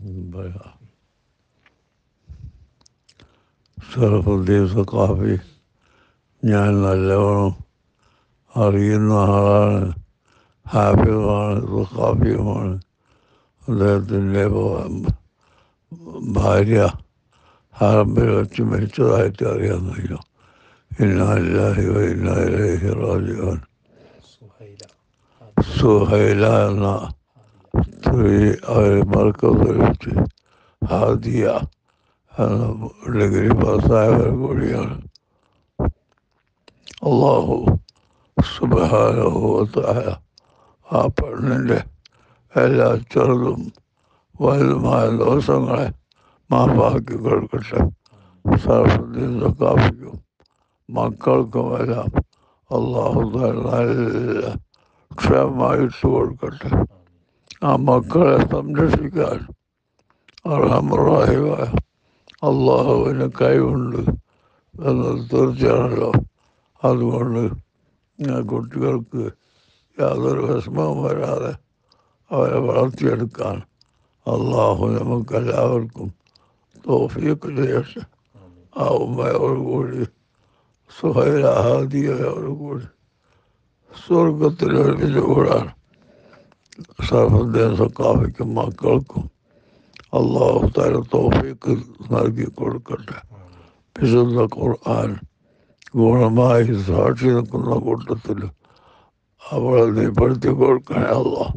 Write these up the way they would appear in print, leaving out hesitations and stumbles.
പറയാം. ഷറഫുദ്ദീൻ സഖാഫി ഞാൻ നല്ലവണ്ണം അറിയുന്ന ആളാണ്. ഹാഫിളാണ്, സഖാഫിയുമാണ്. അദ്ദേഹത്തിൻ്റെ ഭാര്യ ഹറമ്പിൽ വെച്ച് മരിച്ചതായിട്ട് അറിയാൻ കഴിയും. ഇന്നാ ലില്ലാഹി വ ഇന്നാ ഇലൈഹി റാജിഊൻ. സുഹൈല എന്ന സ്ത്രീ അവർ മർക്കസിൽ വെച്ച് ഹാദിയ എന്ന ഡിഗ്രി പാസ്സായവർ കൂടിയാണ്. അല്ലാഹു സുബ്ഹാനഹു വ തആല ആ പെണ്ണിൻ്റെ എല്ലാ ചെറുതും വലുതുമായ ദോഷങ്ങളെ മാപ്പാക്കി കൊടുക്കട്ടെ. ഷറഫുദ്ദീൻ സഖാഫിക്കും മക്കൾക്കുമെല്ലാം അല്ലാഹു നല്ല ക്ഷേമമായിട്ട് കൊടുക്കട്ടെ. ആ മക്കളെ സംരക്ഷിക്കാൻ അർഹമർറഹീമായ അല്ലാഹുവിന് കഴിവുണ്ട് എന്നത് തീർച്ചയാണല്ലോ. അതുകൊണ്ട് കുട്ടികൾക്ക് യാതൊരു വിഷമവും വരാതെ അവരെ വളർത്തിയെടുക്കാൻ അല്ലാഹു നമുക്കെല്ലാവർക്കും തൗഫീഖ് ചെയ്യട്ടെ. ആ ഉമ്മയോടുകൂടി സുഹൈല ഹാദിയയോടുകൂടി സ്വർഗത്തിൽ ഒരുമിച്ച് കൂടാൻ ഷറഫുദ്ദീൻ സഖാഫിക്കും മക്കൾക്കും അല്ലാഹു തആല തൗഫീഖ് നൽകി കൊടുക്കട്ടെ. വിശുദ്ധ ഖുർആൻ ഗുണമായി സാക്ഷി നിൽക്കുന്ന കൂട്ടത്തിൽ അവളെ നീ പെടുത്തി കൊടുക്കണേ അല്ലാഹ്.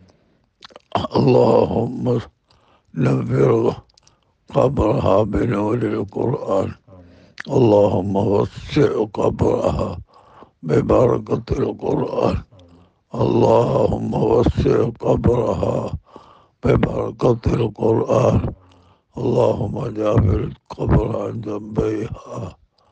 اللهم نبر قبرها بنور القرآن. اللهم وسع قبرها ببركة القرآن. اللهم وسع قبرها ببركة القرآن. اللهم جابر القبر عن جنبيها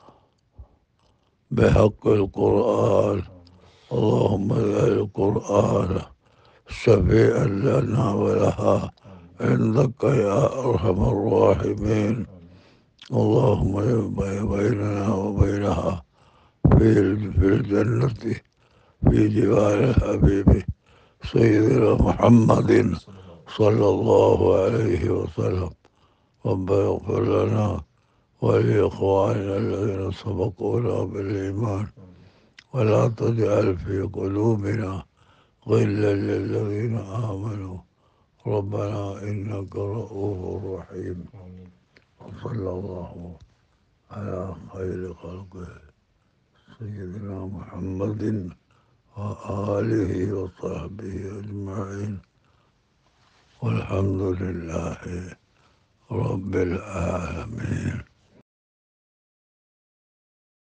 بحق القرآن. اللهم اجعل القرآن شفيعا لنا ولها عندك يا أرحم الراحمين. اللهم بيننا وبينها في الجنة في جوار الحبيب سيدنا محمد صلى الله عليه وسلم. ربنا اغفر لنا ولإخواننا الذين سبقونا بالإيمان ولا تجعل في قلوبنا غلا للذين آمنوا ربنا إنك رؤوف رحيم. وصلى الله على خير خلقه سيدنا محمد وآله وصحبه أجمعين والحمد لله رب العالمين.